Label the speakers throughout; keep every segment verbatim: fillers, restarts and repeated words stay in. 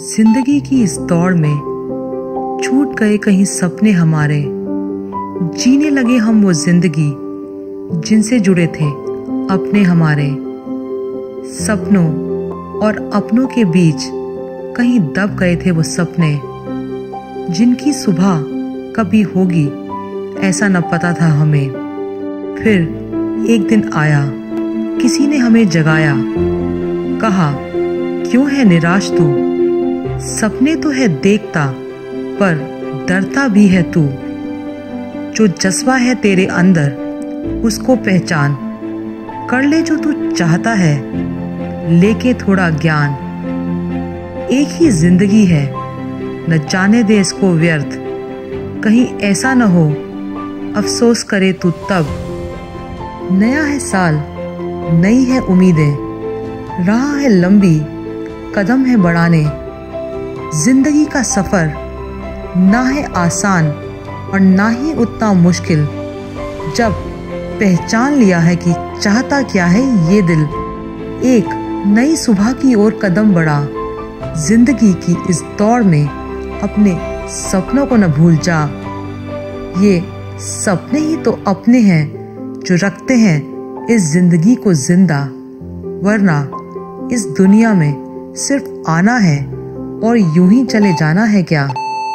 Speaker 1: जिंदगी की इस दौड़ में छूट गए कहीं सपने हमारे, जीने लगे हम वो जिंदगी जिनसे जुड़े थे अपने हमारे। सपनों और अपनों के बीच कहीं दब गए थे वो सपने, जिनकी सुबह कभी होगी ऐसा न पता था हमें। फिर एक दिन आया, किसी ने हमें जगाया, कहा क्यों है निराश तू, सपने तो है देखता पर डरता भी है तू। जो जज्बा है तेरे अंदर उसको पहचान, कर ले जो तू चाहता है लेके थोड़ा ज्ञान। एक ही जिंदगी है न जाने दे इसको व्यर्थ, कहीं ऐसा न हो अफसोस करे तू तब। नया है साल, नई है उम्मीदें, राह है लंबी, कदम है बढ़ाने। जिंदगी का सफर ना है आसान और ना ही उतना मुश्किल, जब पहचान लिया है कि चाहता क्या है ये दिल। एक नई सुबह की ओर कदम बढ़ा, जिंदगी की इस दौड़ में अपने सपनों को न भूल जा। ये सपने ही तो अपने हैं जो रखते हैं इस जिंदगी को जिंदा, वरना इस दुनिया में सिर्फ आना है और यूं ही चले जाना है क्या।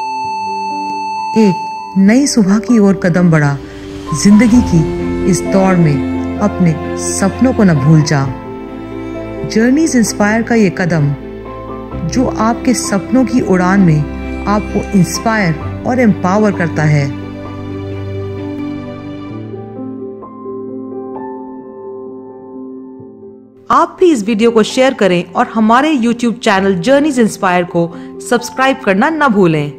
Speaker 1: एक नई सुबह की ओर कदम बढ़ा, जिंदगी की इस दौड़ में अपने सपनों को न भूल जा। जर्नीज इंस्पायर का ये कदम जो आपके सपनों की उड़ान में आपको इंस्पायर और एम्पावर करता है। आप भी इस वीडियो को शेयर करें और हमारे यूट्यूब चैनल जर्नीज इंस्पायर को सब्सक्राइब करना न भूलें।